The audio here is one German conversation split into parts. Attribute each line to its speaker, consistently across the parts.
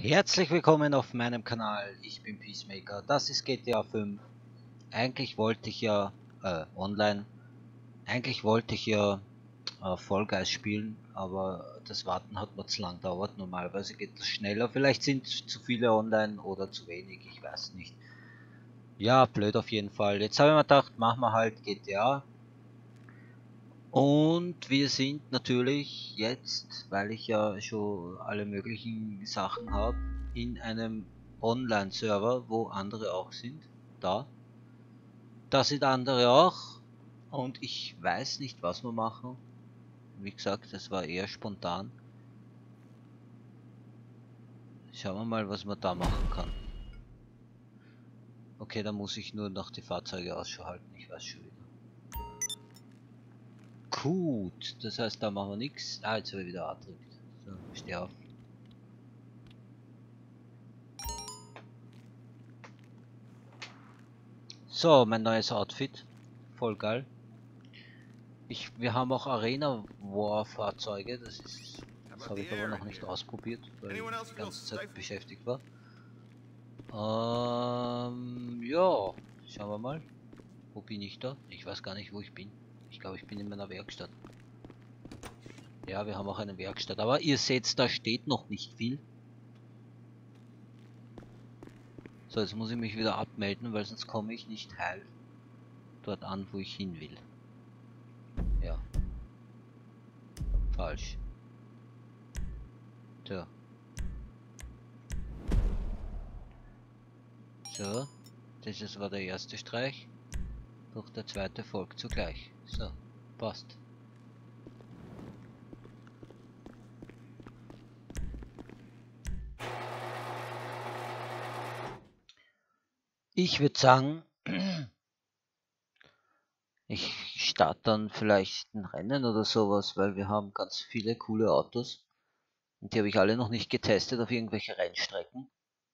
Speaker 1: Herzlich willkommen auf meinem Kanal, ich bin Peacemaker, das ist GTA 5. Eigentlich wollte ich ja, online, eigentlich wollte ich ja Fall Guys spielen, aber das Warten hat mir zu lang gedauert. Normalerweise geht das schneller, vielleicht sind zu viele online oder zu wenig, ich weiß nicht. Ja, blöd auf jeden Fall. Jetzt habe ich mir gedacht, machen wir halt GTA. Und wir sind natürlich jetzt, weil ich ja schon alle möglichen Sachen habe, in einem Online-Server, wo andere auch sind. Da sind andere auch. Und ich weiß nicht, was wir machen. Wie gesagt, das war eher spontan. Schauen wir mal, was man da machen kann. Okay, da muss ich nur noch die Fahrzeuge Ausschau halten. Ich weiß schon wieder. Gut, das heißt, da machen wir nichts. Ah, jetzt habe ich wieder A gedrückt. So, steh auf. So, mein neues Outfit. Voll geil. Wir haben auch Arena War Fahrzeuge. Das habe ich aber noch nicht ausprobiert, weil ich die ganze Zeit beschäftigt war. Ja, schauen wir mal. Wo bin ich da? Ich weiß gar nicht, wo ich bin. Ich glaube, ich bin in meiner Werkstatt. Ja, wir haben auch eine Werkstatt. Aber ihr seht, da steht noch nicht viel. So, jetzt muss ich mich wieder abmelden, weil sonst komme ich nicht heil dort an, wo ich hin will. Ja. Falsch. So. So. Das war der erste Streich. Doch der zweite folgt zugleich. So. Passt. Ich würde sagen, ich starte dann vielleicht ein Rennen oder sowas, weil wir haben ganz viele coole Autos. Und die habe ich alle noch nicht getestet auf irgendwelche Rennstrecken.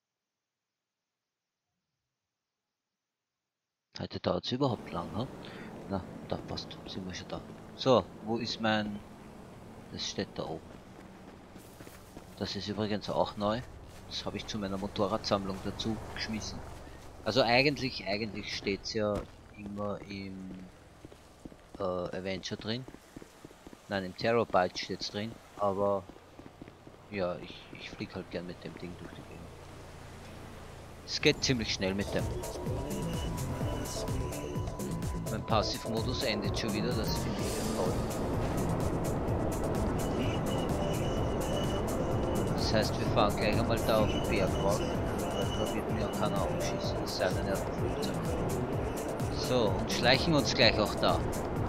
Speaker 1: Heute dauert es überhaupt lang, ne? Na, da passt, sind wir schon da. So, wo ist mein... Das steht da oben. Das ist übrigens auch neu. Das habe ich zu meiner Motorradsammlung dazu geschmissen. Also eigentlich steht es ja immer im Adventure drin. Nein, im Terabyte steht es drin, aber ja, ich fliege halt gern mit dem Ding durch die Gegend. Es geht ziemlich schnell mit dem. Mein Passivmodus endet schon wieder, das finde ich ja toll. Das heißt, wir fahren gleich einmal da auf den Berg rauf, weil da wird mir keiner aufschießen, es sei denn, er hat ein Flugzeug. So, und schleichen uns gleich auch da.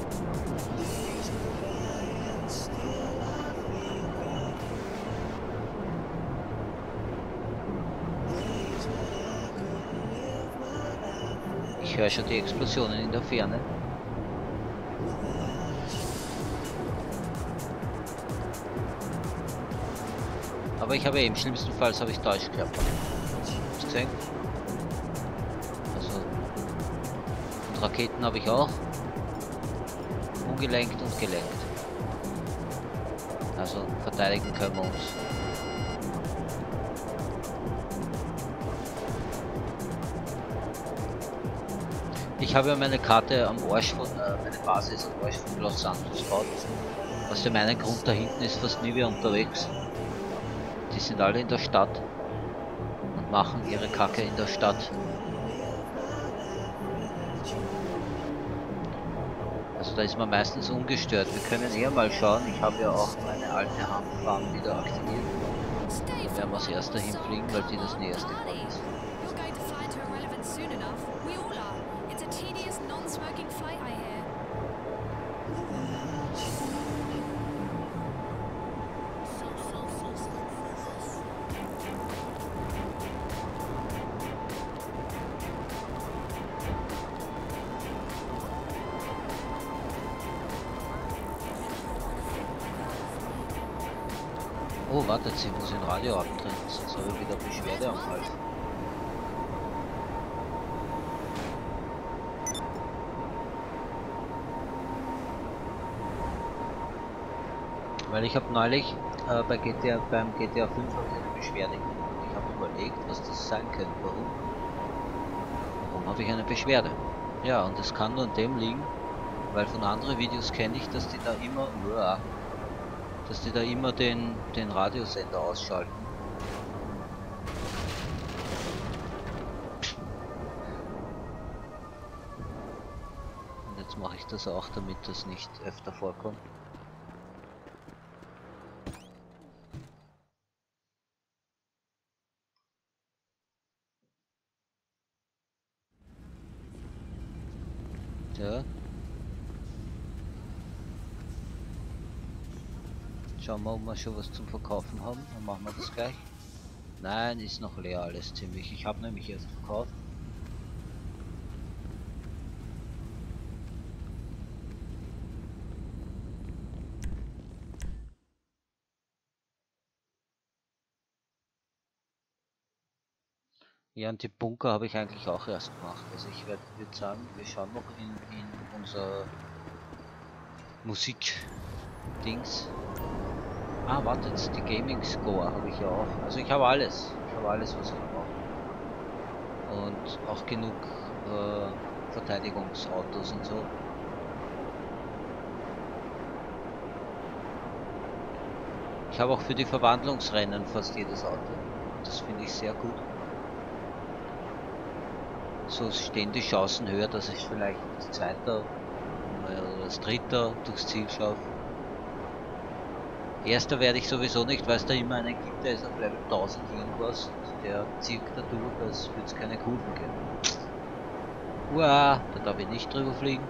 Speaker 1: Ich höre schon die Explosionen in der Ferne. Aber ich habe im schlimmsten Fall habe ich Täuschkörper. Hast du gesehen? Also, und Raketen habe ich auch. Ungelenkt und gelenkt. Also verteidigen können wir uns. Ich habe ja meine Karte am Arsch von, meine Basis am Arsch von Los Santos gebaut. Aus dem einen Grund, da hinten ist fast nie wer unterwegs. Die sind alle in der Stadt und machen ihre Kacke in der Stadt. Also da ist man meistens ungestört. Wir können eher mal schauen, ich habe ja auch meine alte Handfarm wieder aktiviert. Da werden wir als erster hinfliegen, weil die das nächste ist. Oh, wartet, sie muss ein Radio abdrehen, sonst habe ich wieder Beschwerde am Hals. Weil ich habe neulich beim GTA 5 habe ich eine Beschwerde. Ich überlegt, was das sein könnte. Warum habe ich eine Beschwerde? Ja, und es kann nur an dem liegen, weil von anderen Videos kenne ich, dass die da immer den Radiosender ausschalten. Und jetzt mache ich das auch, damit das nicht öfter vorkommt. Ja. Schauen wir, ob wir schon was zum Verkaufen haben. Dann machen wir das gleich. Nein, ist noch leer alles ziemlich. Ich habe nämlich erst verkauft. Ja, und die Bunker habe ich eigentlich auch erst gemacht. Also ich würde sagen, wir schauen noch in unser Musik-Dings. Ah, wartet, die Gaming Score habe ich ja auch. Also ich habe alles. Ich habe alles, was ich brauche. Und auch genug Verteidigungsautos und so. Ich habe auch für die Verwandlungsrennen fast jedes Auto. Das finde ich sehr gut. So stehen die Chancen höher, dass ich vielleicht als Zweiter oder als Dritter durchs Ziel schaffe. Erster werde ich sowieso nicht, weil es da immer einen gibt, der ist auf Level 1000 irgendwas und der zirkt da durch, als würde es keine Kurven geben. Uah, da darf ich nicht drüber fliegen.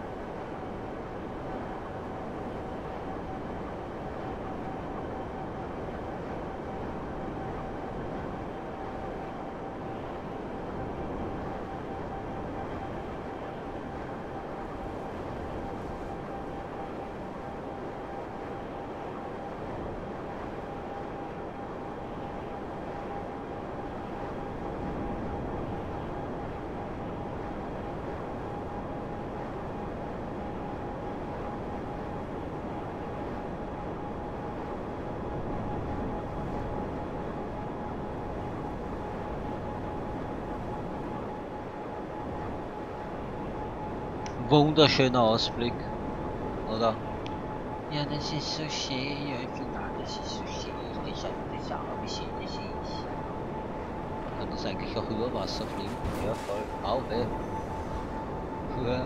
Speaker 1: Wunderschöner Ausblick, oder? Ja, das ist so schön, ja, ich finde das ist so schön, ich sag das auch, wie schön das ist. Kann das eigentlich auch über Wasser fliegen? Ja, voll. Au, weh. Ja.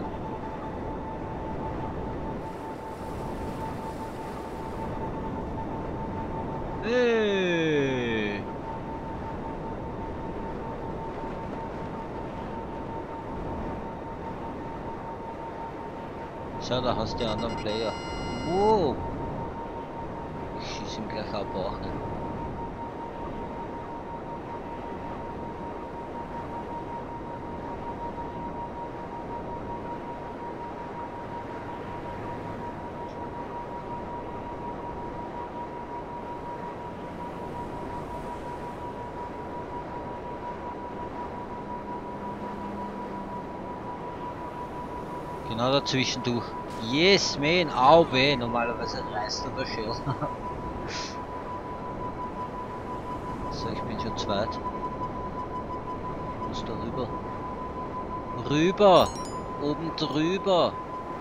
Speaker 1: Hey. Schau, da hast du die anderen Player. Wow. Ich schieße ihm gleich ab auch, ne? Genau dazwischen durch. Yes, man, au weh, normalerweise reißt er der Schild. So, ich bin schon zweit. Ich muss da rüber. Rüber! Oben drüber!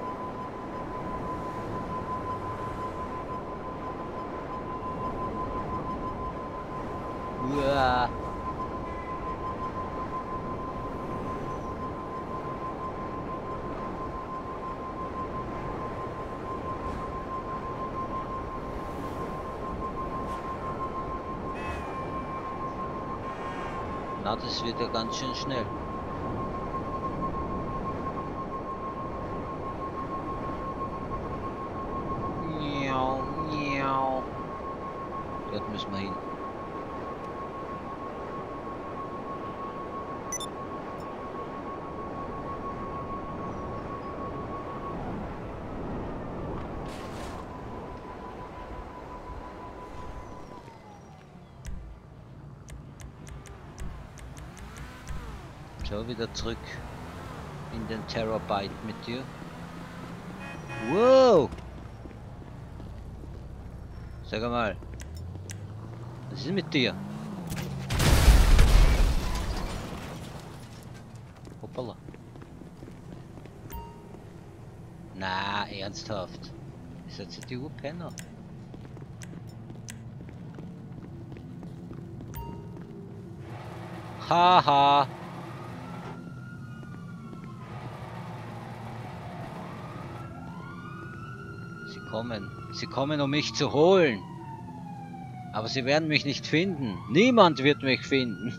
Speaker 1: Uah. Na, das wird ja ganz schön schnell. Miau, miau. Dort müssen wir hin. So, wieder zurück in den Terabyte mit dir. Wow! Sag mal, was ist mit dir? Hoppala. Na, ernsthaft. Ist jetzt die Urpenner. Haha. Sie kommen, um mich zu holen. Aber sie werden mich nicht finden. Niemand wird mich finden.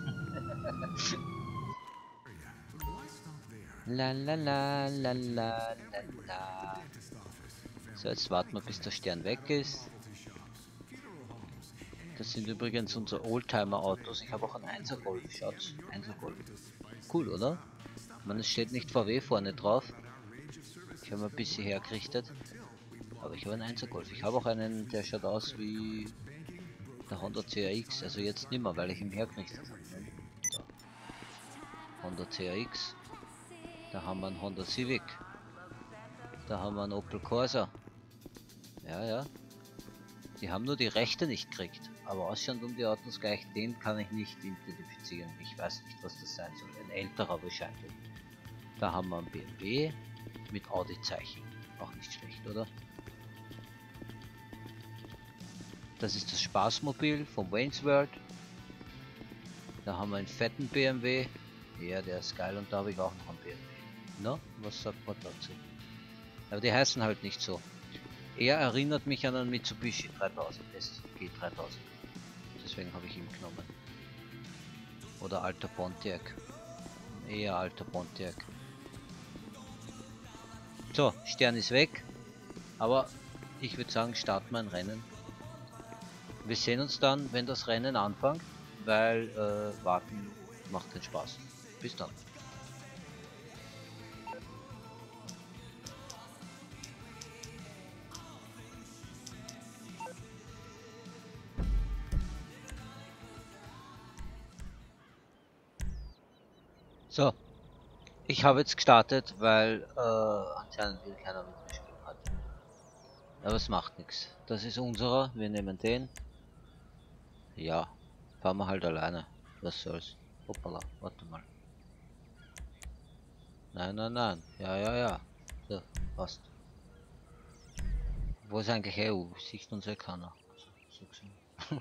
Speaker 1: La la la la la la la. So, jetzt warten wir, bis der Stern weg ist. Das sind übrigens unsere Oldtimer-Autos. Ich habe auch einen 1er Golf. Schaut, 1er Golf. Cool, oder? Man, es steht nicht VW vorne drauf. Ich habe ein bisschen hergerichtet. Aber ich habe einen 1er Golf. Ich habe auch einen, der schaut aus wie der Honda CRX. Also jetzt nicht mehr, weil ich ihn hergerichtet habe. Da. Honda CRX. Da haben wir einen Honda Civic. Da haben wir einen Opel Corsa. Ja, ja. Die haben nur die Rechte nicht gekriegt. Aber ausschauen um die Autos gleich, den kann ich nicht identifizieren. Ich weiß nicht, was das sein soll. Ein älterer wahrscheinlich. Da haben wir einen BMW mit Audi-Zeichen. Auch nicht schlecht, oder? Das ist das Spaßmobil vom Wayne's World. Da haben wir einen fetten BMW. Ja, der ist geil. Und da habe ich auch noch einen BMW. Na, was sagt man dazu? Aber die heißen halt nicht so. Er erinnert mich an einen Mitsubishi 3000 SG 3000. Deswegen habe ich ihn genommen. Oder alter Pontiac. Eher alter Pontiac. So, Stern ist weg. Aber ich würde sagen, starten wir ein Rennen. Wir sehen uns dann, wenn das Rennen anfängt, weil warten macht keinen Spaß. Bis dann. So, ich habe jetzt gestartet, weil anscheinend will keiner mit mir spielen hat. Aber es macht nichts. Das ist unserer, wir nehmen den. Ja, fahren wir halt alleine. Was soll's. Hoppala, warte mal. Nein, nein, nein. Ja, ja, ja. So, passt. Wo ist eigentlich EU? Sieht uns ja keiner. So gesehen.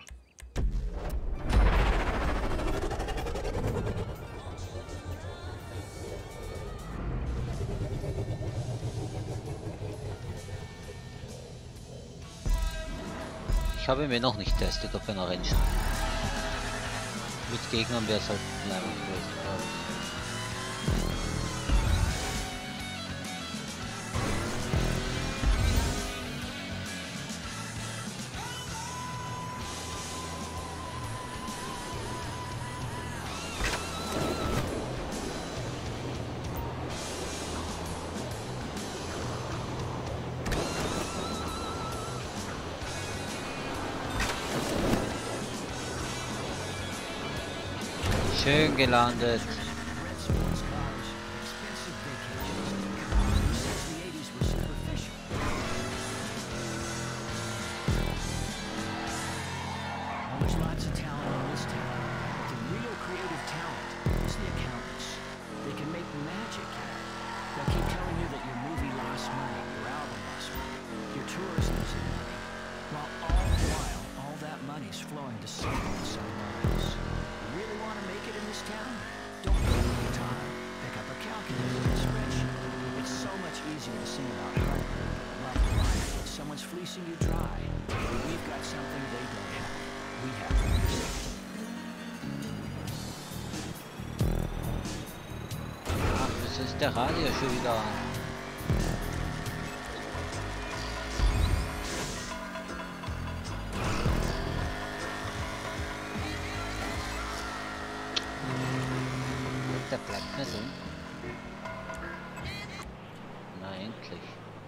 Speaker 1: Ich habe mir noch nicht testet auf einer Rennstrecke. Mit Gegnern wäre es halt leider gewesen. Schön gelandet.
Speaker 2: Fleecing you dry. We've got something they don't have. We have safety.
Speaker 1: Ach, das ist der Radio schon wieder an. Der bleibt nicht um. Na endlich.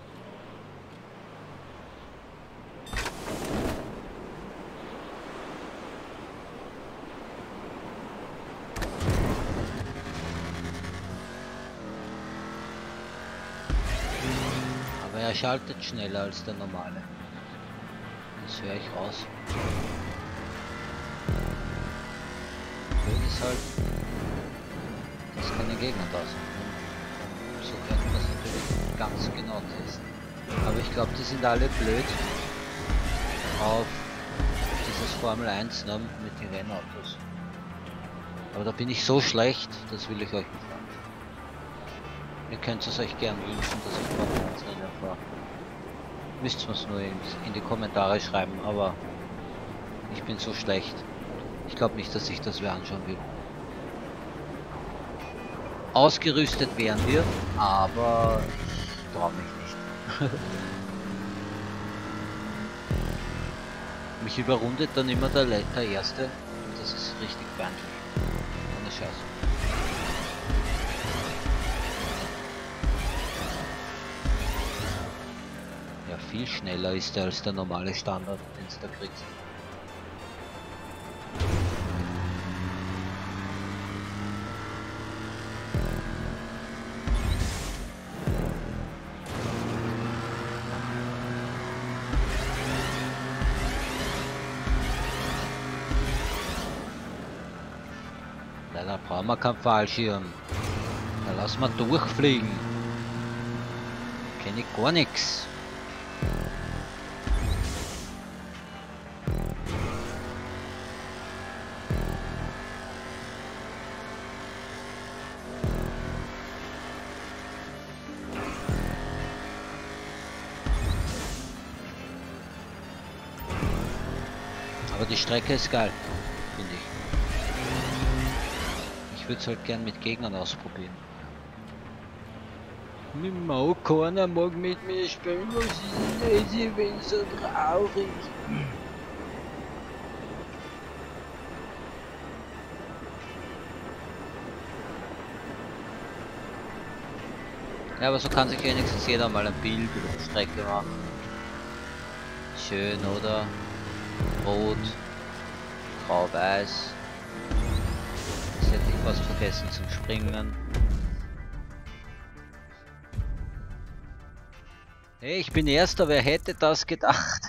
Speaker 1: Er schaltet schneller als der normale. Das höre ich raus. Blöd ist halt, dass keine Gegner da sind. So könnte man es natürlich ganz genau testen. Aber ich glaube, die sind alle blöd auf dieses Formel 1 ne, mit den Rennautos. Aber da bin ich so schlecht, das will ich euch nicht sagen. Ihr könnt es euch gern wünschen, dass ich Formel 1 Rennen fahre. Müsst ihr es nur in die Kommentare schreiben, aber ich bin so schlecht. Ich glaube nicht, dass ich das wer anschauen will. Ausgerüstet wären wir, aber ich traue mich nicht. Mich überrundet dann immer der Erste und das ist richtig feindlich. Ohne Scheiß. Ja, viel schneller ist er als der normale Standard, den du da kriegst. Da brauchen wir keinen Fallschirm. Da lassen wir durchfliegen. Kenne ich gar nichts. Aber die Strecke ist geil, finde ich. Ich würde es halt gern mit Gegnern ausprobieren. Keiner mag mit mir spielen, was ist das? Ich bin so traurig. Ja, aber so kann sich wenigstens jeder mal ein Bild über die Strecke machen. Schön, oder? Rot, grau-weiß. Jetzt hätte ich fast vergessen zum Springen. Hey, ich bin Erster, wer hätte das gedacht?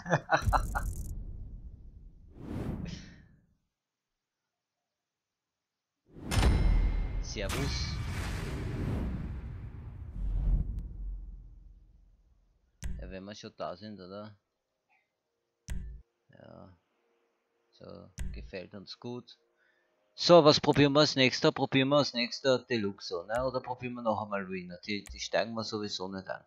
Speaker 1: Servus. Ja, wenn wir schon da sind, oder? Ja. So, gefällt uns gut. So, was probieren wir als nächster? Probieren wir als nächster Deluxo, ne? Oder probieren wir noch einmal Wiener? Die steigen wir sowieso nicht ein.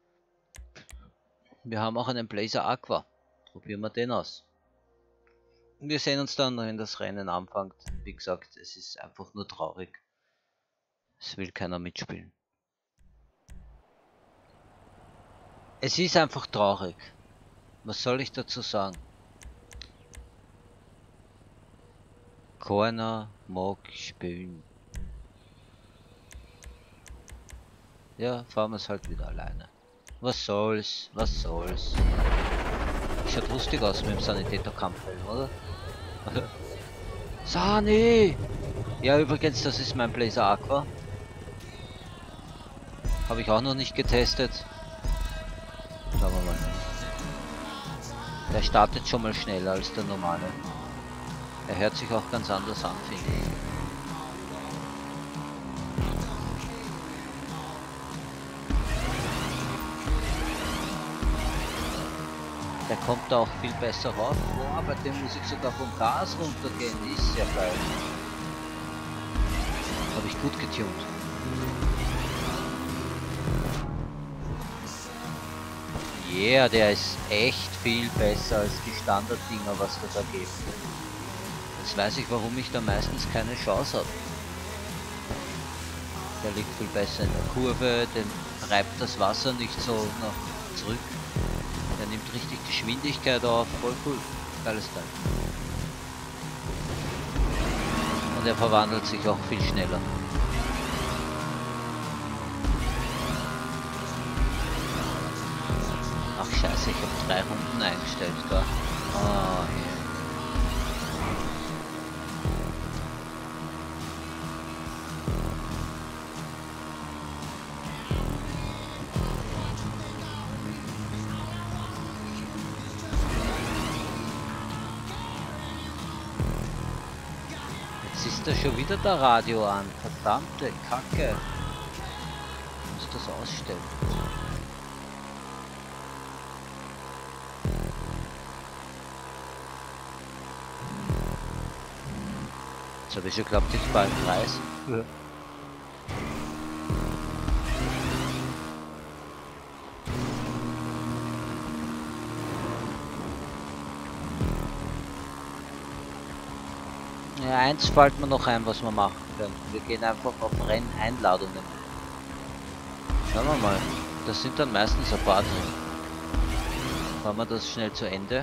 Speaker 1: Wir haben auch einen Blazer Aqua. Probieren wir den aus. Wir sehen uns dann, wenn das Rennen anfängt. Wie gesagt, es ist einfach nur traurig. Es will keiner mitspielen. Es ist einfach traurig. Was soll ich dazu sagen? Keiner mag spielen. Ja, fahren wir es halt wieder alleine. Was soll's? Was soll's? Schaut lustig aus mit dem Sanitäter-Kampfhelm, oder? Sani! Ja, übrigens, das ist mein Blazer Aqua. Habe ich auch noch nicht getestet. Schauen wir mal. Der startet schon mal schneller als der normale. Er hört sich auch ganz anders an, finde ich. Der kommt da auch viel besser rauf. Boah, bei dem muss ich sogar vom Gas runtergehen. Ist ja geil. Habe ich gut getunt. Yeah, der ist echt viel besser als die Standarddinger, was das ergibt. Jetzt weiß ich, warum ich da meistens keine Chance habe. Der liegt viel besser in der Kurve, den treibt das Wasser nicht so nach zurück. Der nimmt richtig Geschwindigkeit auf, voll cool. Geiles Teil. Und er verwandelt sich auch viel schneller. Ach scheiße, ich habe 3 Runden eingestellt da. Oh, yeah. er schon wieder der Radio an. Verdammte Kacke. Ich muss das ausstellen. Jetzt habe ich schon geglaubt, ich war im Kreis. Ja. Ja, eins fällt mir noch ein, was wir machen können. Wir gehen einfach auf Renneinladungen. Schauen wir mal. Das sind dann meistens ein paar drin. Fahren wir das schnell zu Ende.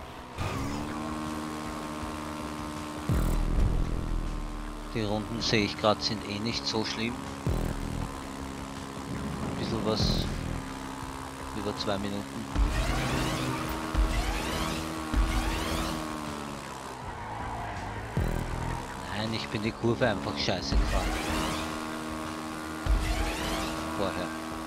Speaker 1: Die Runden sehe ich gerade sind eh nicht so schlimm. Ein bisschen was über 2 Minuten. Nein, ich bin die Kurve einfach scheiße gefahren. Vorher.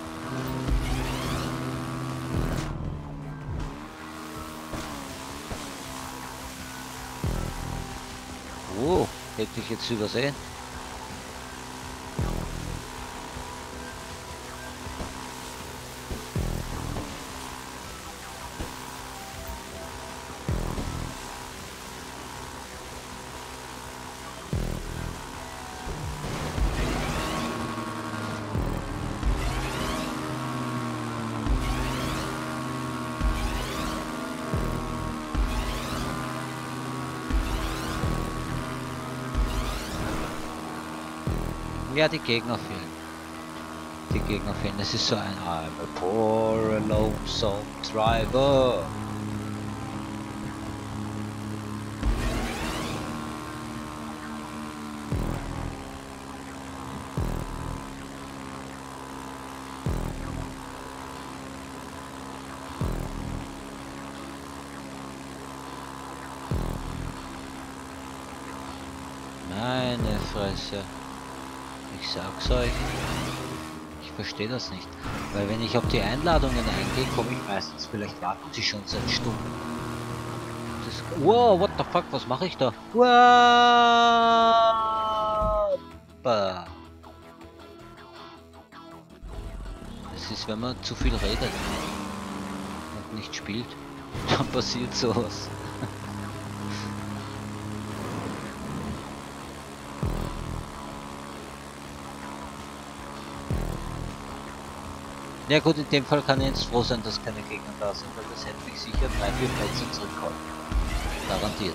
Speaker 1: Oh, hätte ich jetzt übersehen. Ja, die Gegner fehlen. Die Gegner fehlen. Das ist so ein I'm a poor lonesome driver. Meine Fresse. Ich sag's euch, ich verstehe das nicht. Weil wenn ich auf die Einladungen eingehe, komme ich meistens, vielleicht warten sie schon seit Stunden. Das, wow, what the fuck, was mache ich da? Wow. Das ist, wenn man zu viel redet und nicht spielt, dann passiert sowas. Ja gut, in dem Fall kann ich jetzt froh sein, dass keine Gegner da sind, weil das hätte mich sicher 3-4 Plätze zurückgehalten. Garantiert.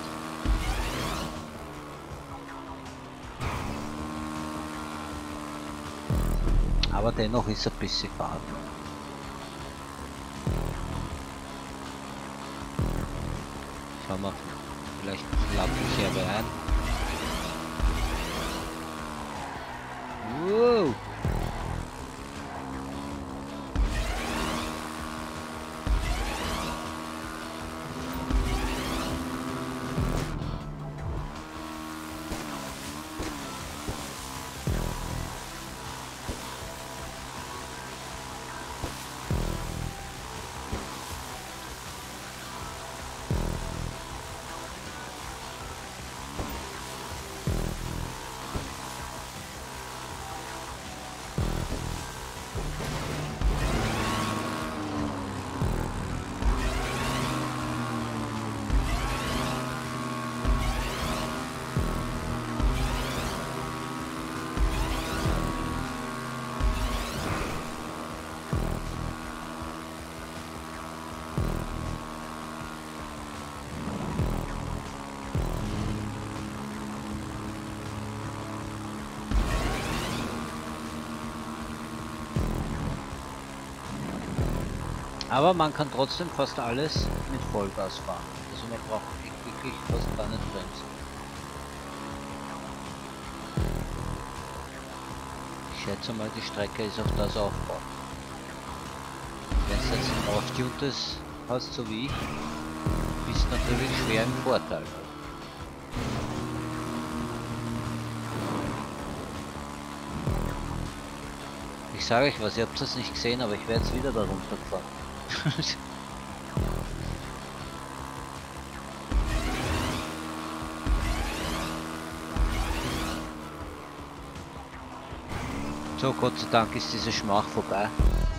Speaker 1: Aber dennoch ist ein bisschen Fahrt. Schauen wir, vielleicht lade ich hier ein. Wow. Aber man kann trotzdem fast alles mit Vollgas fahren. Also man braucht wirklich fast gar nicht bremsen. Ich schätze mal, die Strecke ist auf das aufgebaut. Wenn du jetzt ein aufgetuntes hast, so wie ich, bist du natürlich schwer im Vorteil. Ich sage euch was, ihr habt das nicht gesehen, aber ich werde jetzt wieder da runtergefahren. So, Gott sei Dank ist diese Schmach vorbei.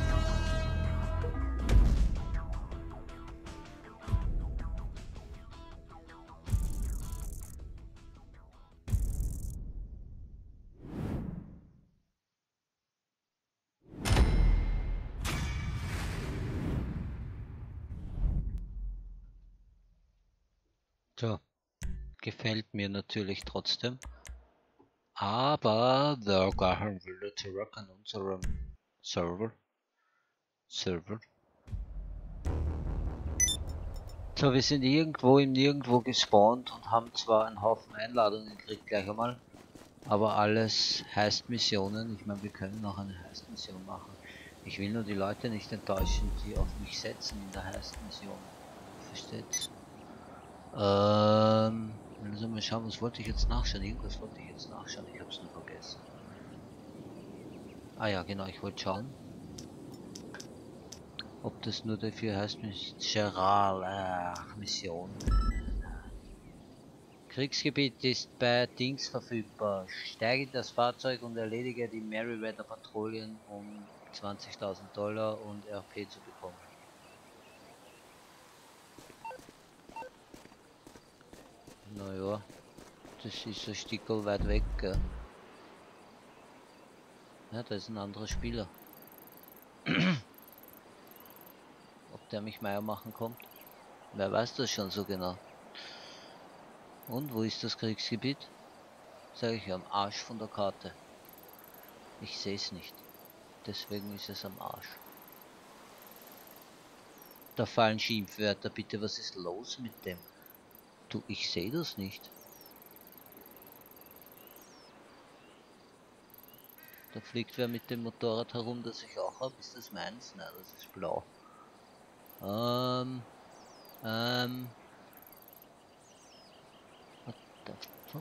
Speaker 1: So, gefällt mir natürlich trotzdem. Aber der Gahan will zurück an unserem Server. So, wir sind irgendwo im Nirgendwo gespawnt und haben zwar einen Haufen Einladungen gekriegt gleich einmal, aber alles heißt Missionen. Ich meine, wir können auch eine Heist-Mission machen. Ich will nur die Leute nicht enttäuschen, die auf mich setzen in der Heist-Mission. Versteht's? Also mal schauen, was wollte ich jetzt nachschauen? Irgendwas wollte ich jetzt nachschauen, ich habe es nur vergessen. Ah ja, genau, ich wollte schauen, ob das nur dafür heißt, Mission. Kriegsgebiet ist bei Dings verfügbar. Steige in das Fahrzeug und erledige die Merryweather Patrouillen, um $20.000 und RP zu bekommen. Naja, das ist ein Stückel weit weg, gell? Ja, da ist ein anderer Spieler. Ob der mich Meier machen kommt? Wer weiß das schon so genau. Und wo ist das Kriegsgebiet? Sage ich, am Arsch von der Karte. Ich sehe es nicht. Deswegen ist es am Arsch. Da fallen Schimpfwörter. Bitte, was ist los mit dem? Du, ich sehe das nicht. Da fliegt wer mit dem Motorrad herum, das ich auch habe. Ist das meins? Nein, das ist blau. What the fuck?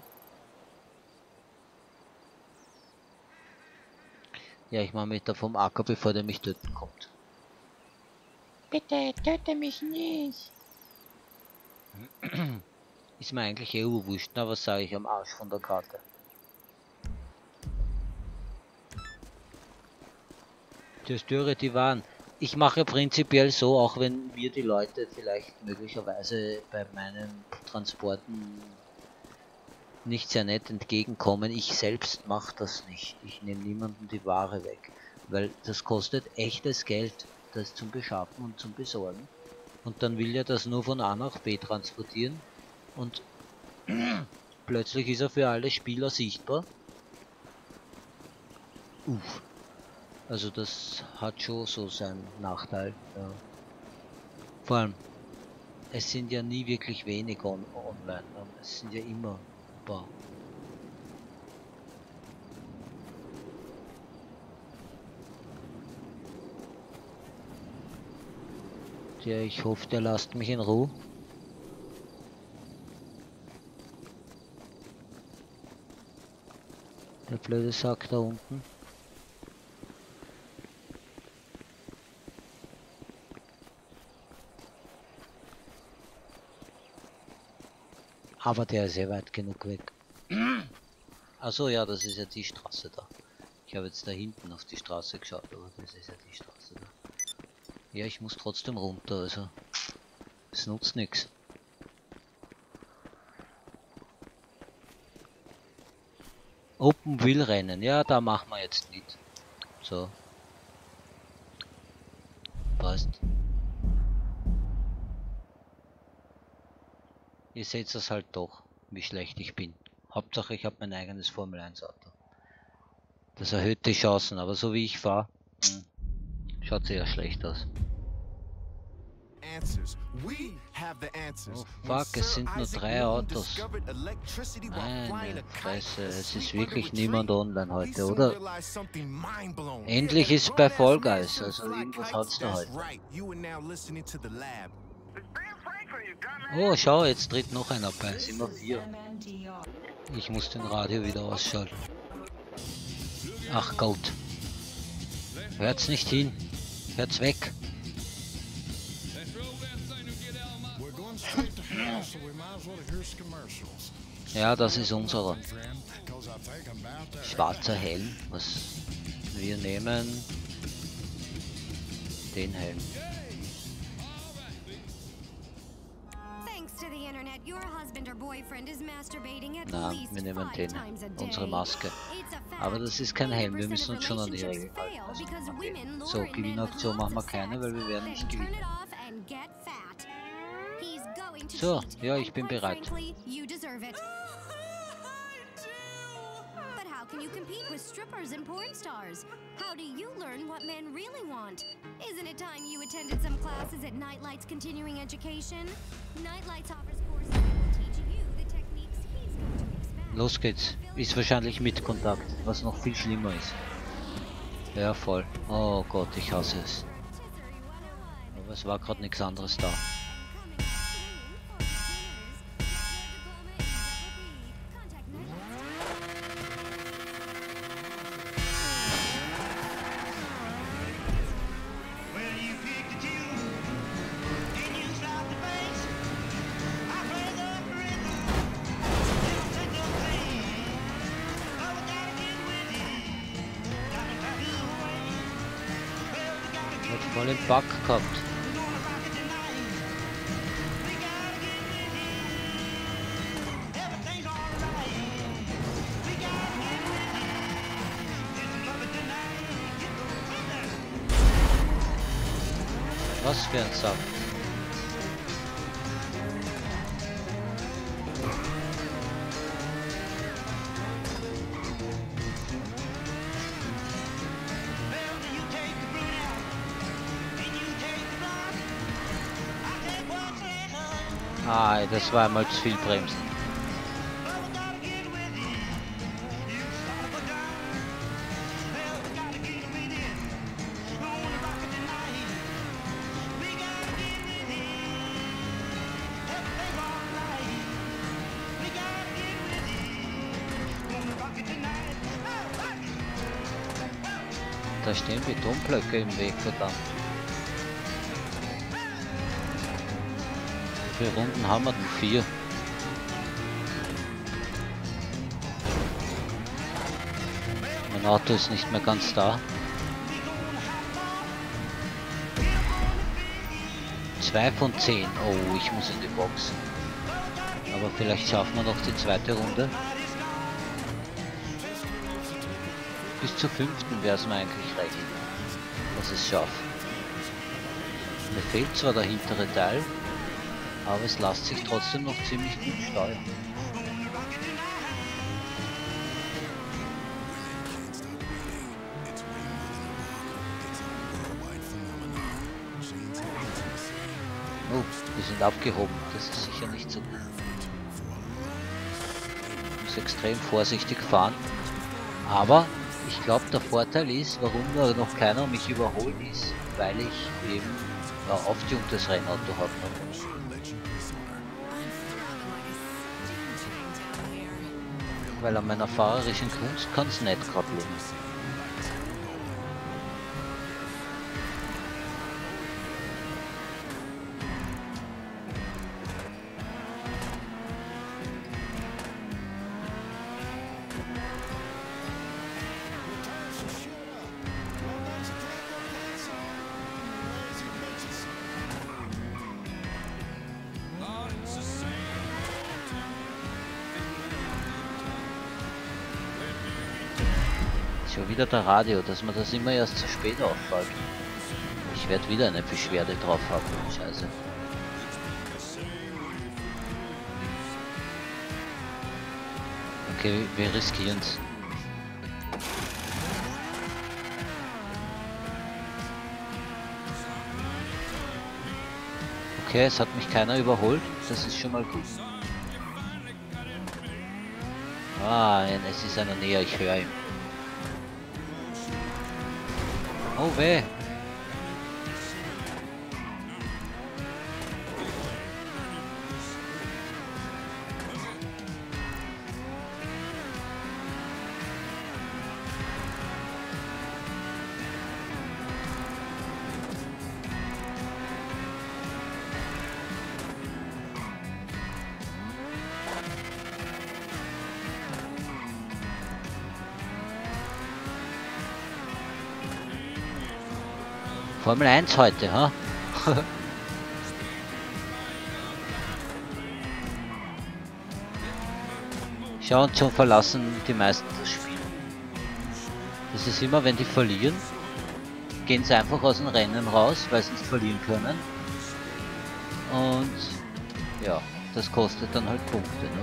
Speaker 1: Ja, ich mache mich da vom Acker, bevor der mich töten kommt. Bitte, töte mich nicht. Ist mir eigentlich eh wurscht, aber was sage ich am Arsch von der Karte? Zerstöre die Waren. Ich mache prinzipiell so, auch wenn mir die Leute vielleicht möglicherweise bei meinen Transporten nicht sehr nett entgegenkommen. Ich selbst mache das nicht. Ich nehme niemanden die Ware weg, weil das kostet echtes Geld, das zum Beschaffen und zum Besorgen. Und dann will er das nur von A nach B transportieren und plötzlich ist er für alle Spieler sichtbar. Uff. Also das hat schon so seinen Nachteil. Ja. Vor allem, es sind ja nie wirklich wenig online. Es sind ja immer ein paar. Tja, ich hoffe, der lasst mich in Ruhe. Der blöde Sack da unten. Aber der ist ja weit genug weg. Achso, ja, das ist ja die Straße da. Ich habe jetzt da hinten auf die Straße geschaut, aber das ist ja die Straße da. Ja, ich muss trotzdem runter, also es nutzt nichts. Open Wheel Rennen, ja, da machen wir jetzt mit. So. Passt. Ihr seht das halt doch, wie schlecht ich bin. Hauptsache ich habe mein eigenes Formel 1 Auto. Das erhöht die Chancen, aber so wie ich fahre, schaut sehr schlecht aus. Oh fuck, es sind nur 3 Autos. Meine Fresse, es ist wirklich niemand online heute, oder? Endlich ist bei Fall Guys, also irgendwas hat's da heute. Oh, schau, jetzt tritt noch einer bei, sind wir 4. Ich muss den Radio wieder ausschalten. Ach Gott. Hört's nicht hin. Hört's weg. Ja, das ist unserer. Schwarzer Helm. Was Wir nehmen den Helm. Na, wir nehmen den. Unsere Maske. Aber das ist kein Helm, wir müssen uns schon an die Regeln halten. Also, okay. So, Gewinnaktion machen wir keine, weil wir werden nicht gewinnen. So, ja, ich bin bereit.
Speaker 3: Can you compete with strippers and porn stars? How do you learn what men really want? Isn't it time you attended some classes at Nightlight's continuing education? Nightlights offers courses that will teach you the techniques he's going to expand.
Speaker 1: Los geht's. Ist wahrscheinlich mit Kontakt, was noch viel schlimmer ist. Ja, voll. Oh Gott, ich hasse es. Aber es war gerade nichts anderes da. Voll im Bug gehabt. Was für ein Sack. Ah, das war einmal zu viel Bremsen. Da stehen Betonblöcke im Weg, verdammt. Wie viele Runden haben wir denn? 4. Mein Auto ist nicht mehr ganz da. 2 von 10. Oh, ich muss in die Box. Aber vielleicht schaffen wir noch die zweite Runde. Bis zur 5. wäre es mir eigentlich recht, dass ich es schaffe. Mir fehlt zwar der hintere Teil, aber es lässt sich trotzdem noch ziemlich gut steuern. Oh, wir sind abgehoben. Das ist sicher nicht so gut. Ich muss extrem vorsichtig fahren. Aber ich glaube, der Vorteil ist, warum da noch keiner mich überholt ist, weil ich eben aufgetuntes Rennauto habe. Weil an meiner fahrerischen Kunst kann es nicht gerade liegen. Schon wieder der Radio, dass man das immer erst zu spät auffällt. Ich werde wieder eine Beschwerde drauf haben. Scheiße. Okay, wir riskieren es. Okay, es hat mich keiner überholt. Das ist schon mal gut. Ah, es ist einer näher, ich höre ihn. Oh weh. Formel 1 heute, ha? Schau, und schon verlassen die meisten das Spiel. Das ist immer, wenn die verlieren, gehen sie einfach aus dem Rennen raus, weil sie nicht verlieren können. Und ja, das kostet dann halt Punkte, ne?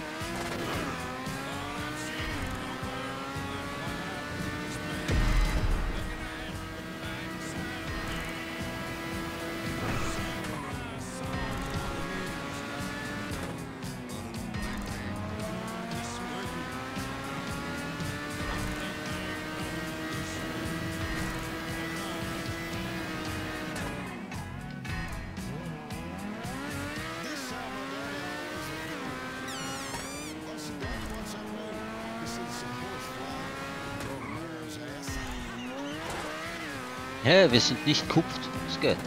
Speaker 1: Ja, wir sind nicht kupft, das geht.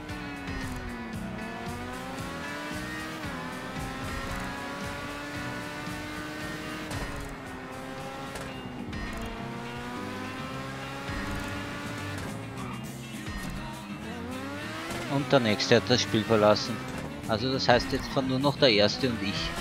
Speaker 1: Und der nächste hat das Spiel verlassen. Also das heißt, jetzt fahren nur noch der erste und ich.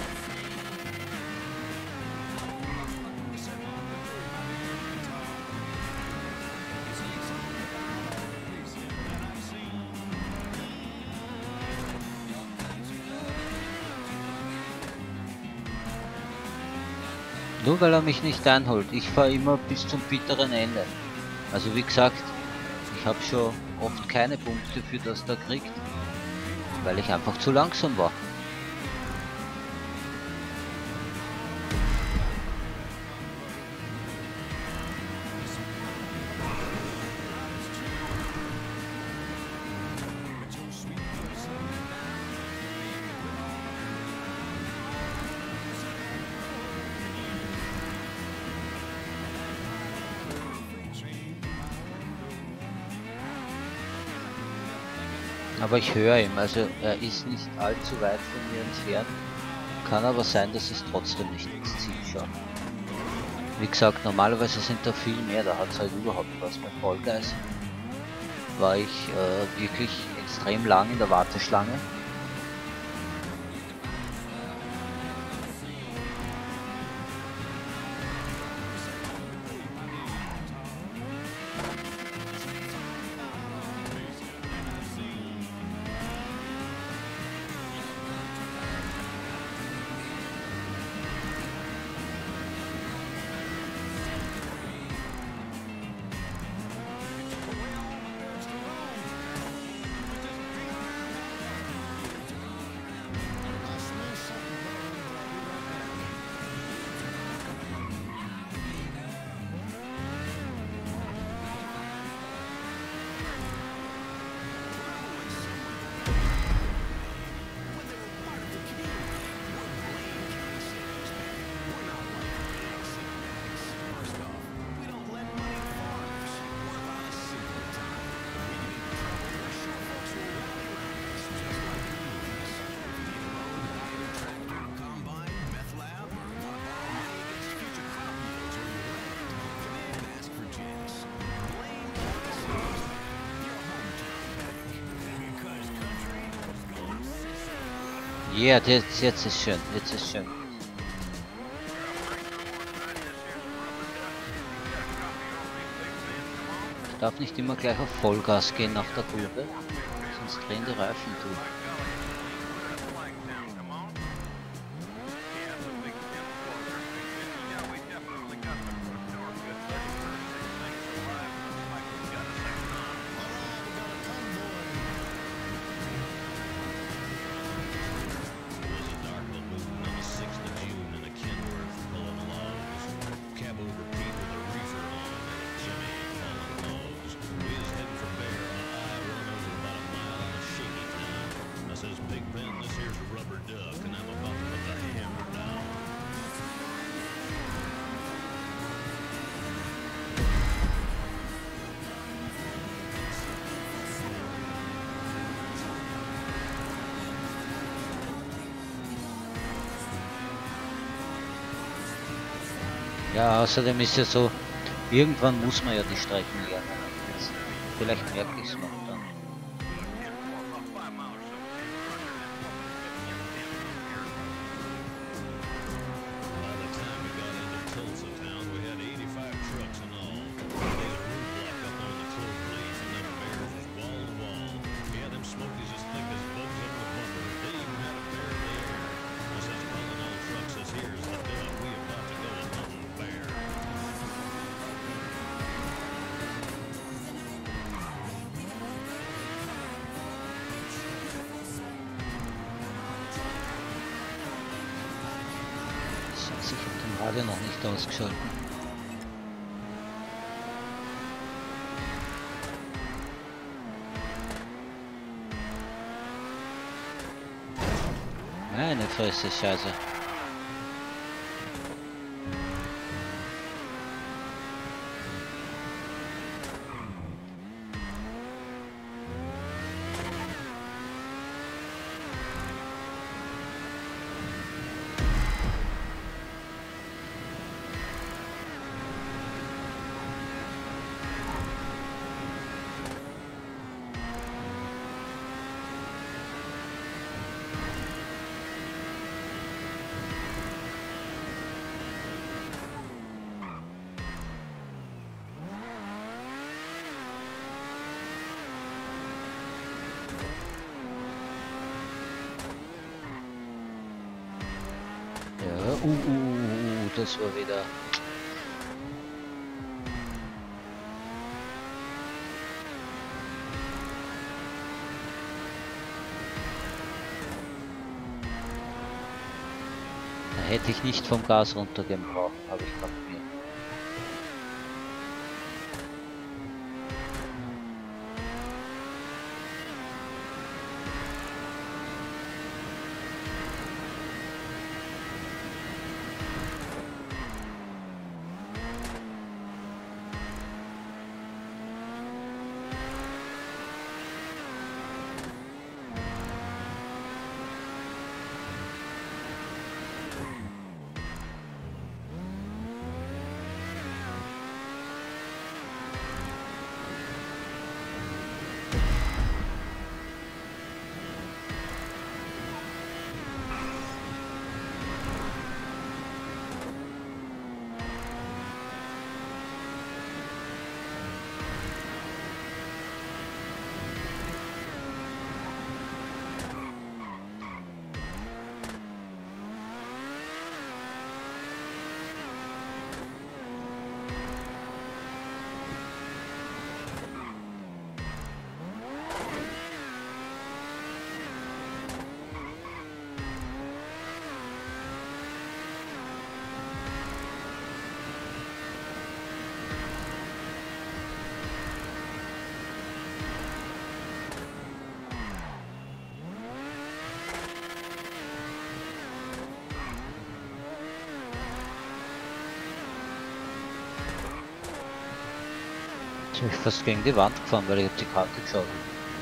Speaker 1: Nur weil er mich nicht einholt. Ich fahre immer bis zum bitteren Ende. Also wie gesagt, ich habe schon oft keine Punkte für das da kriegt, weil ich einfach zu langsam war. Aber ich höre ihn, also er ist nicht allzu weit von mir entfernt. Kann aber sein, dass es trotzdem nicht ins Ziel schaut. Wie gesagt, normalerweise sind da viel mehr, da hat es halt überhaupt was. Bei Fall Guys war ich wirklich extrem lang in der Warteschlange. Ja, jetzt ist schön, jetzt ist schön. Ich darf nicht immer gleich auf Vollgas gehen nach der Kurve, sonst drehen die Reifen durch. Ja, außerdem ist ja so, irgendwann muss man ja die Strecken lernen. Vielleicht merke ich es noch dann. Ich habe den Radio noch nicht ausgeschalten. Meine Fresse, Scheiße. Ja, das war wieder. Da hätte ich nicht vom Gas runtergehen brauchen, habe ich kapiert. Ich bin fast gegen die Wand gefahren, weil ich auf die Karte geschaut habe.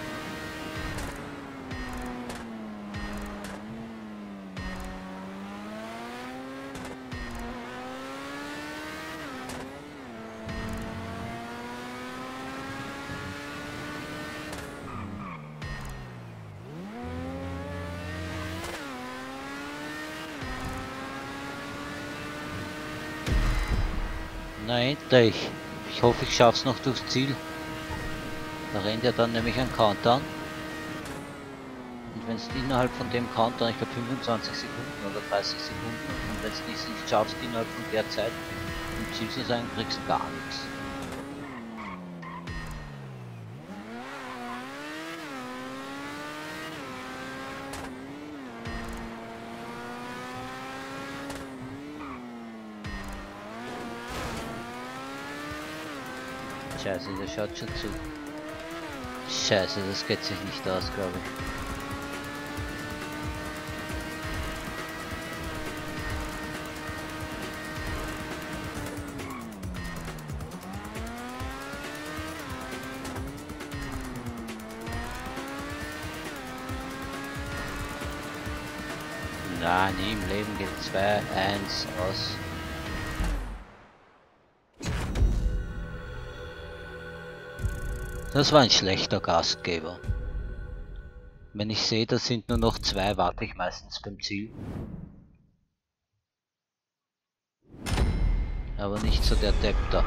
Speaker 1: Nein, ich hoffe, ich schaffe es noch durchs Ziel. Da rennt ja dann nämlich ein Countdown. Und wenn es innerhalb von dem Countdown, ich glaube 25 Sekunden oder 30 Sekunden, und wenn es nicht schaffst, innerhalb von der Zeit im Ziel zu sein, kriegst du gar nichts. Scheiße, der schaut schon zu. Scheiße, das geht sich nicht aus, glaube ich. Na, nie im Leben geht 2-1 aus. Das war ein schlechter Gastgeber. Wenn ich sehe, da sind nur noch 2, warte ich meistens beim Ziel. Aber nicht so der Depp da.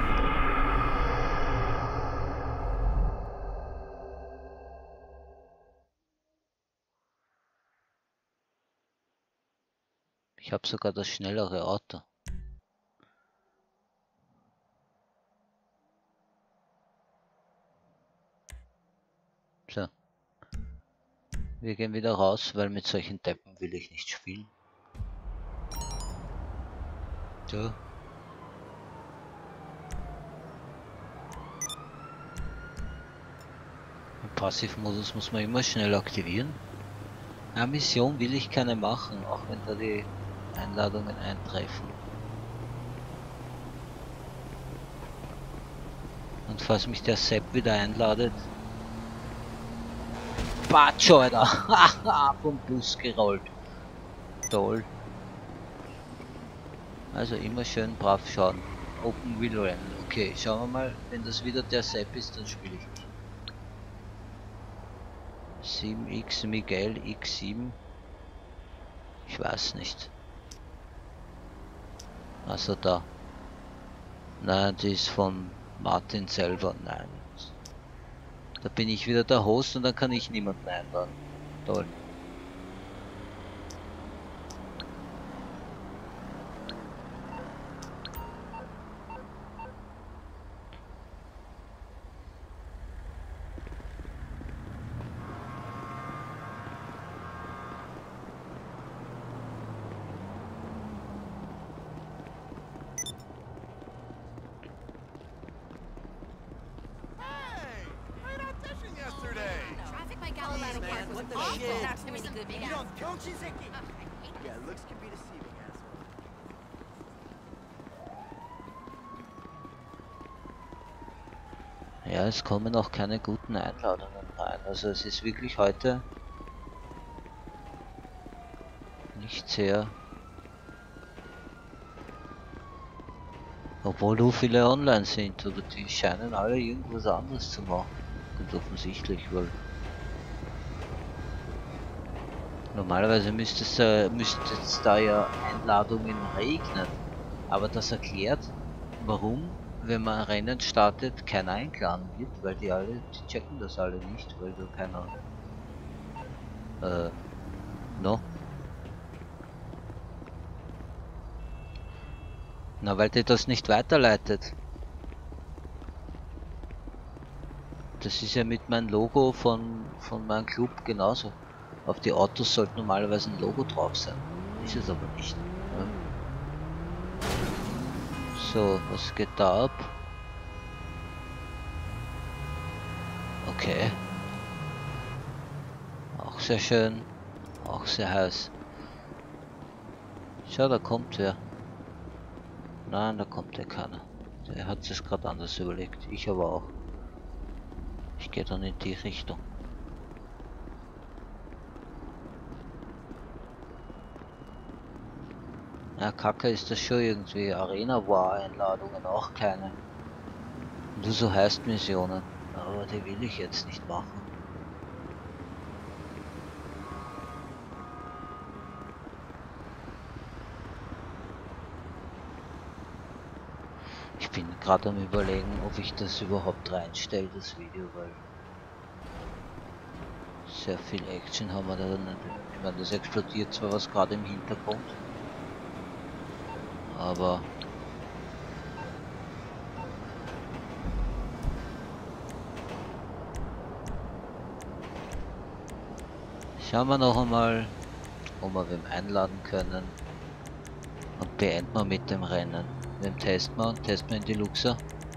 Speaker 1: Ich habe sogar das schnellere Auto. So. Wir gehen wieder raus, weil mit solchen Deppen will ich nicht spielen. So. Im Passivmodus muss man immer schnell aktivieren. Eine Mission will ich keine machen, auch wenn da die Einladungen eintreffen. Und falls mich der Sepp wieder einladet. Batsch, Alter! Haha, vom Bus gerollt. Toll. Also immer schön brav schauen. Open Wheel Rennen. Okay, schauen wir mal, wenn das wieder der Sepp ist, dann spiele ich nicht. 7X Miguel X7. Ich weiß nicht. Also da. Nein, die ist von Martin selber. Nein. Da bin ich wieder der Host und dann kann ich niemanden einladen. Toll.
Speaker 3: Traffic by Galileo Park was
Speaker 4: the
Speaker 3: awful.
Speaker 4: shit?
Speaker 3: Not too many good
Speaker 4: You
Speaker 3: bands.
Speaker 4: don't coach his icky.
Speaker 3: Ugh, I hate
Speaker 4: Yeah, looks can be deceiving, asshole.
Speaker 1: Ja, es kommen auch keine guten Einladungen rein. Also es ist wirklich heute nicht sehr... Obwohl so viele online sind, oder die scheinen alle irgendwas anderes zu machen. Ganz offensichtlich, weil... Normalerweise müsste es da ja Einladungen regnen. Aber das erklärt, warum, wenn man Rennen startet, keiner eingeladen wird, weil die checken das alle nicht, weil da keiner... no? Na, weil der das nicht weiterleitet. Das ist ja mit meinem Logo von meinem Club genauso. Auf die Autos sollte normalerweise ein Logo drauf sein. Ist es aber nicht. Ja. So, was geht da ab? Okay. Auch sehr schön. Auch sehr heiß. Schau, da kommt wer. Nein, da kommt ja keiner. Der hat sich gerade anders überlegt. Ich aber auch. Ich gehe dann in die Richtung. Ja, kacke ist das schon irgendwie. Arena War Einladungen auch keine. Nur so heißt Missionen. Aber die will ich jetzt nicht machen. Ich bin gerade am Überlegen, ob ich das überhaupt reinstelle, das Video, weil sehr viel Action haben wir da nicht. Ich meine, das explodiert zwar was gerade im Hintergrund, aber schauen wir noch einmal, ob wir wem einladen können und beenden wir mit dem Rennen. Wem testen wir? Testen wir in die Luxor.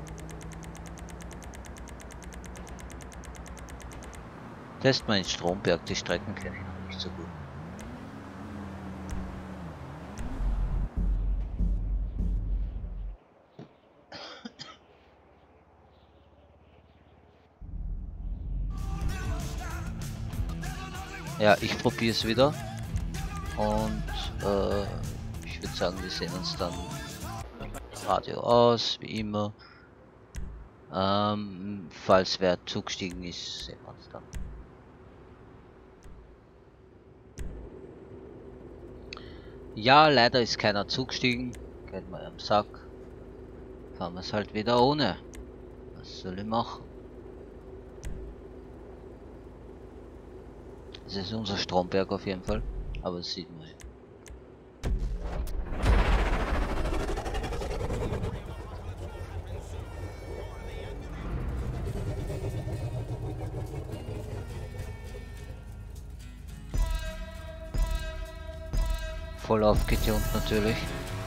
Speaker 1: Testen wir in Stromberg, die Strecken kenne ich noch nicht so gut. Ja, ich probiere es wieder und ich würde sagen, wir sehen uns dann Radio aus, wie immer. Falls wer zugestiegen ist, sehen wir uns dann. Ja, leider ist keiner zugestiegen. Geht mal am Sack. Fahren wir es halt wieder ohne. Was soll ich machen? Das ist unser Stromberg auf jeden Fall. Aber das sieht man. Voll aufgetunt natürlich.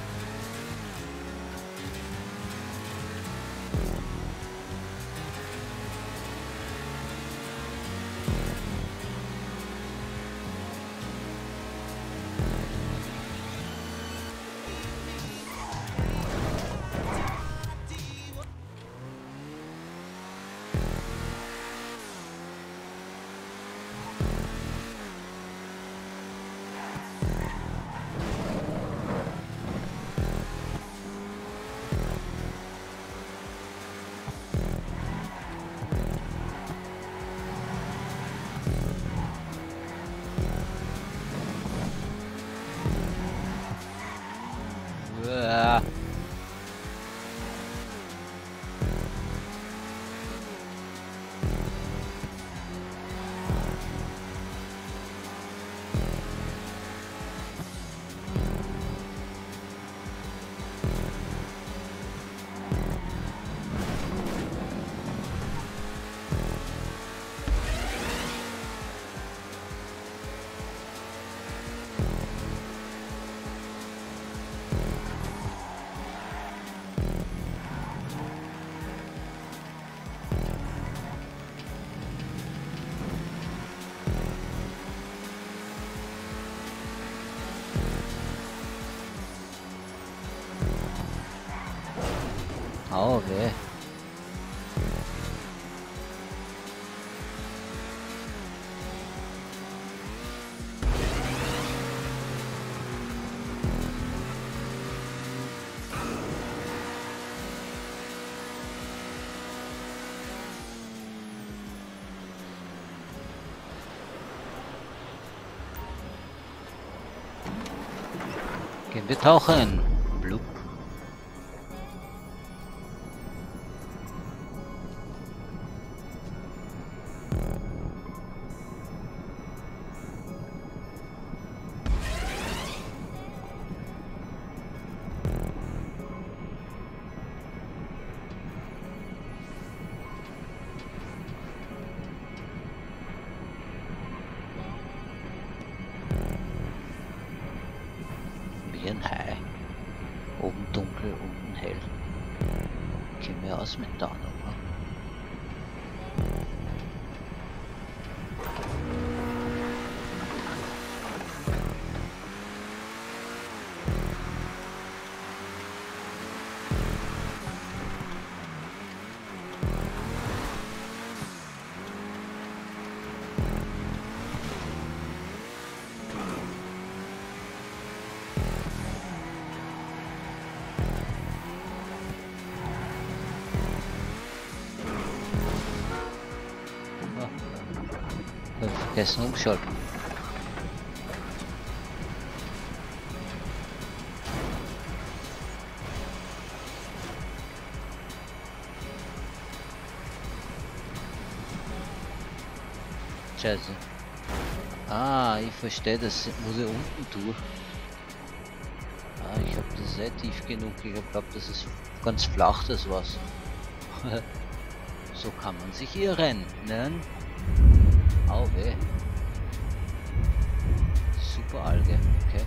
Speaker 1: Oh, weh. Gehen wir tauchen. Blub. Wie ein Hai. Oben dunkel, unten hell. Kennen wir aus mit Down, oder? Hab vergessen umschalten. Scheiße. Ah, ich verstehe, das muss ich unten durch. Ah, ich habe das sehr tief genug. Ich habe geglaubt, das ist ganz flach, das was. So kann man sich irren, ne? Au weh. Super Alge, okay.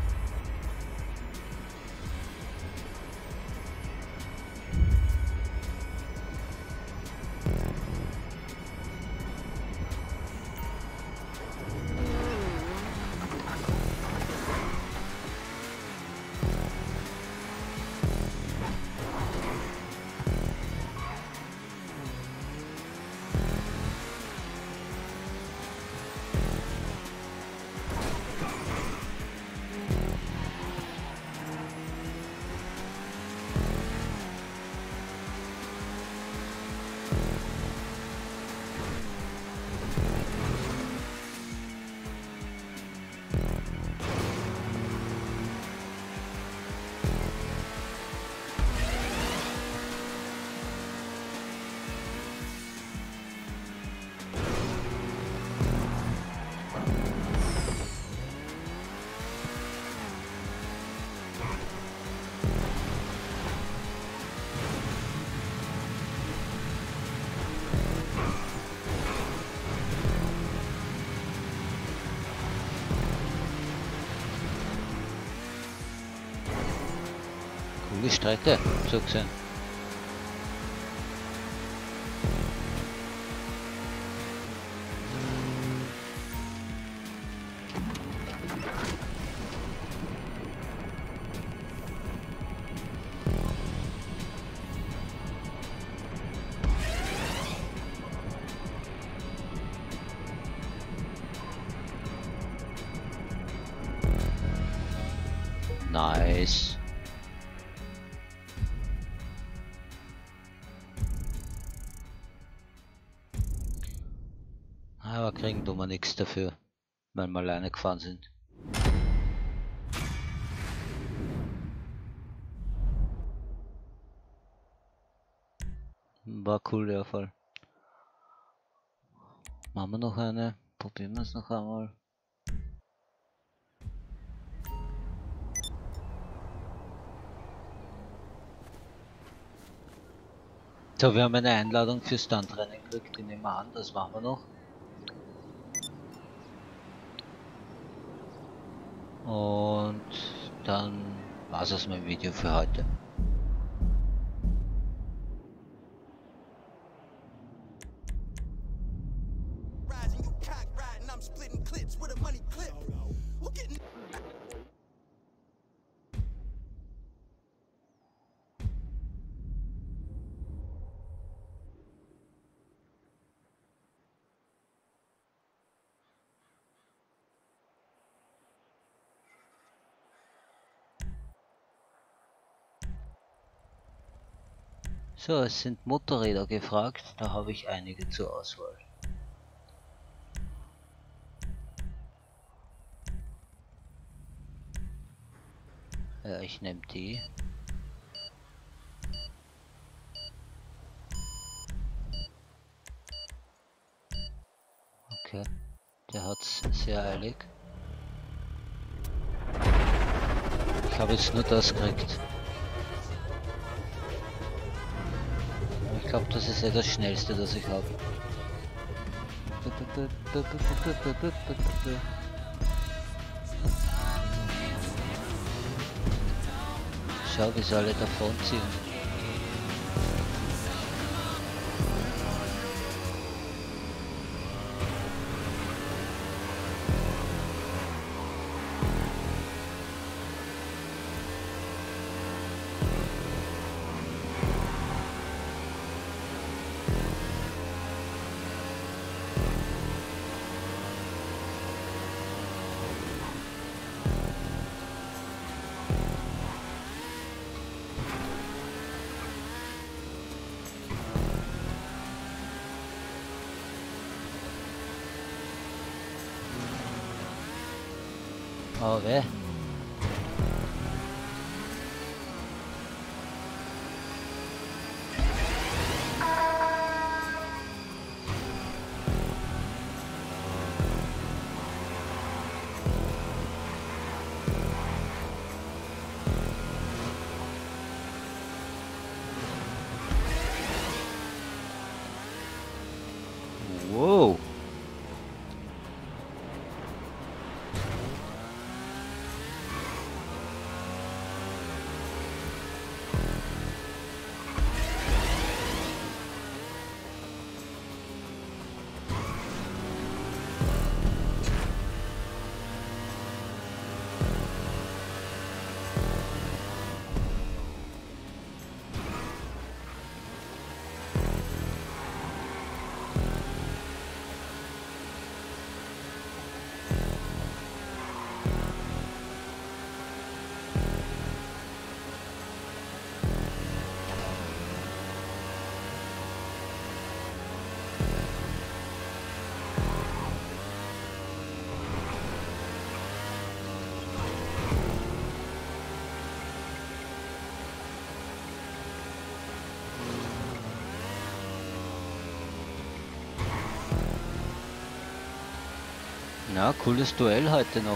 Speaker 1: Strecke, so gesehen. Nice. Aber kriegen tun wir nichts dafür, weil wir alleine gefahren sind. War cool der Fall. Machen wir noch eine, probieren wir es noch einmal. So, wir haben eine Einladung für Stuntrennen gekriegt, die nehmen wir an, das machen wir noch. Und dann war es mein Video für heute.
Speaker 4: Rising, you cock riding, I'm splitting clips with a money clip. Who getting
Speaker 1: So, es sind Motorräder gefragt, da habe ich einige zur Auswahl. Ja, ich nehme die. Okay, der hat's sehr eilig. Ich habe jetzt nur das gekriegt. Ich glaube, das ist ja das schnellste, das ich habe. Schau, wie sie alle davon ziehen. Oh weh. Wow. Na, cooles Duell heute noch.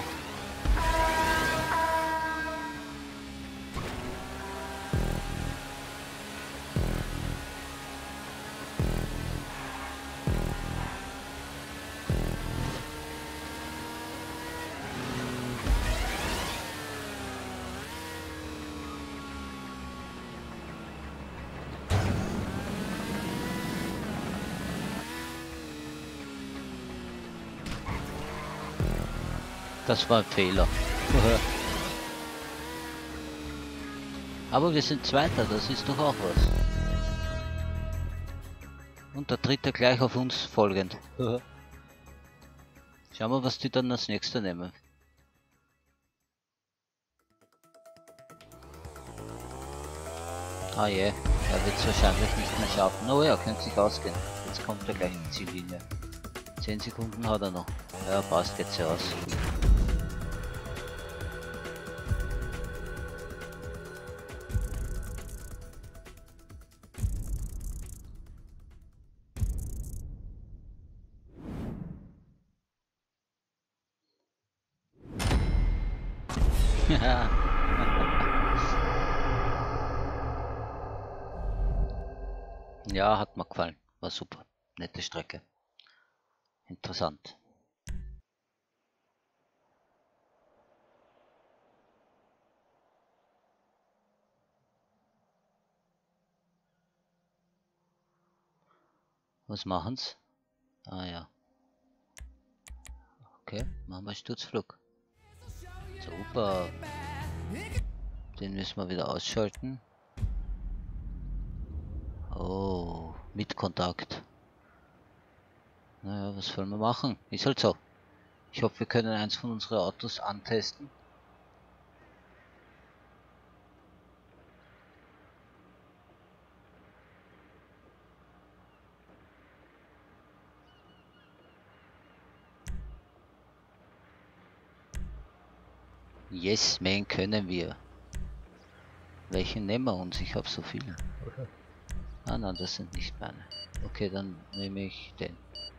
Speaker 1: Das war ein Fehler. Aber wir sind Zweiter, das ist doch auch was. Und der Dritte gleich auf uns folgend. Schauen wir, was die dann als nächste nehmen. Ah je, er wird es wahrscheinlich nicht mehr schaffen. Oh ja, könnte sich ausgehen. Jetzt kommt er gleich in die Ziellinie. 10 Sekunden hat er noch. Ja, passt, geht's ja aus. Ja, hat mir gefallen. War super. Nette Strecke. Interessant. Was machen's? Ah ja. Okay, machen wir Sturzflug. Super. Den müssen wir wieder ausschalten. Oh, mit Kontakt. Naja, was sollen wir machen? Ist halt so. Ich hoffe, wir können eins von unseren Autos antesten. Yes, man, können wir. Welchen nehmen wir uns? Ich habe so viele. Ah nein, das sind nicht meine. Okay, dann nehme ich den.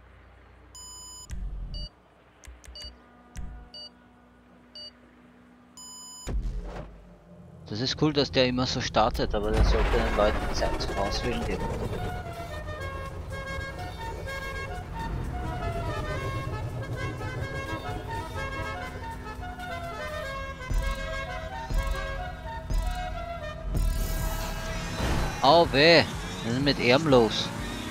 Speaker 1: Das ist cool, dass der immer so startet, aber der sollte den Leuten Zeit zum Auswählen geben. Au weh, was ist mit ihm los?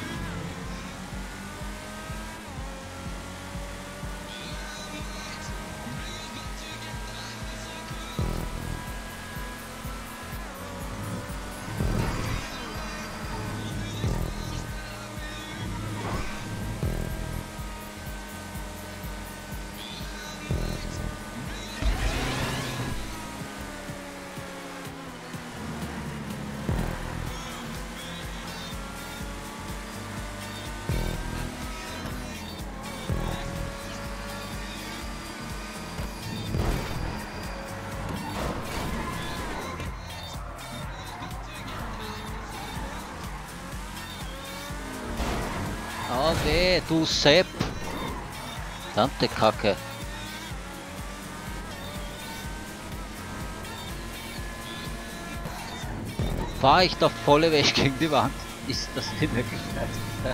Speaker 1: Oh weh, du Sepp! Verdammte Kacke! Fahr ich da volle Wäsche gegen die Wand? Ist das die Möglichkeit?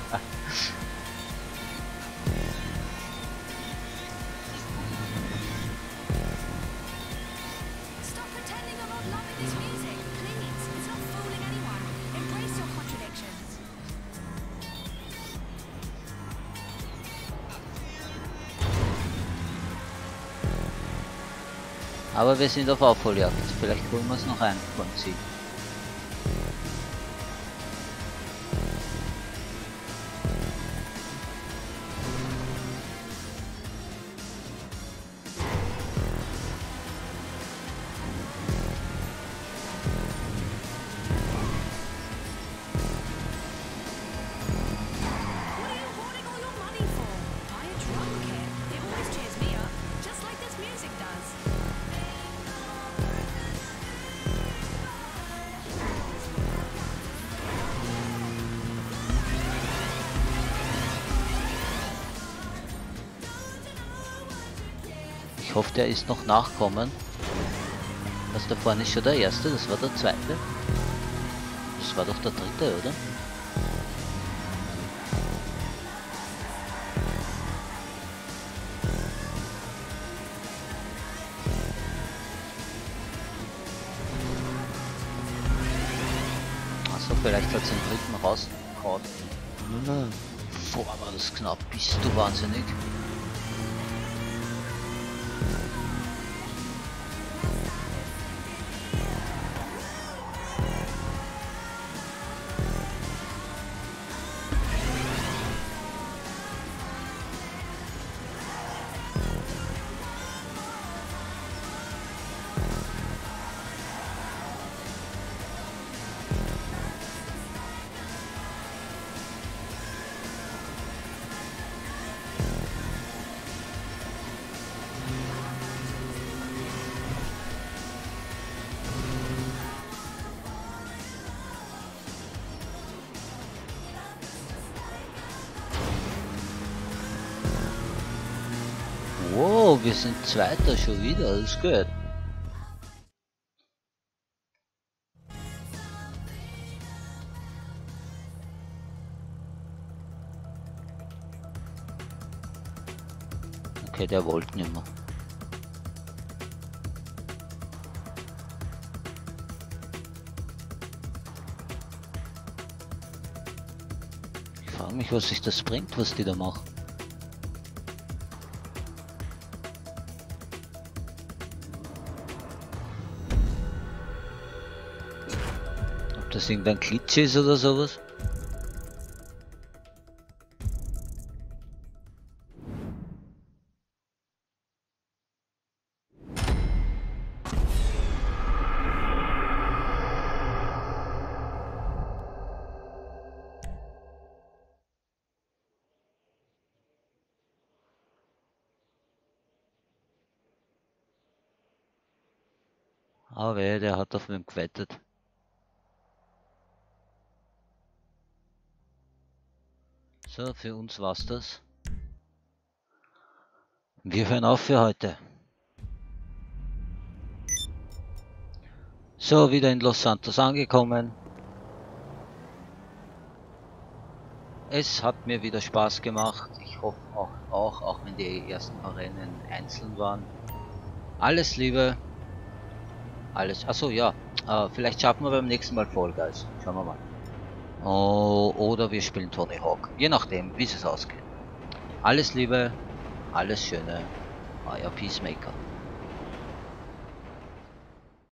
Speaker 3: Stop pretending you're not loving this music, please. It's not fooling anyone. Embrace your contradictions.
Speaker 1: Aber wir sind auf Aufholjagd. Vielleicht holen wir es noch ein vom Ziel.
Speaker 3: What are you hoarding all your money for? Buy a drum kit. It always cheers me up, just like this music does.
Speaker 1: Ich hoffe, der ist noch nachkommen. Was da vorne ist schon der erste, das war der zweite. Das war doch der dritte, oder? Achso, vielleicht hat es den dritten rausgehauen. Boah, war das knapp. Bist du wahnsinnig? Oh, wir sind Zweiter schon wieder, das ist gut. Okay, der wollte nicht mehr. Ich frage mich, was sich das bringt, was die da machen. Ob das irgendein Glitch ist oder sowas? Ah weh, der hat auf mich gewettet. So, für uns war's das. Wir hören auf für heute. So, wieder in Los Santos angekommen. Es hat mir wieder Spaß gemacht. Ich hoffe auch wenn die ersten paar Rennen einzeln waren. Alles Liebe. Alles. Achso, ja. Vielleicht schaffen wir beim nächsten Mal Fall Guys. Schauen wir mal. Oh, oder wir spielen Tony Hawk. Je nachdem, wie es ausgeht. Alles Liebe. Alles Schöne. Euer Peacemaker.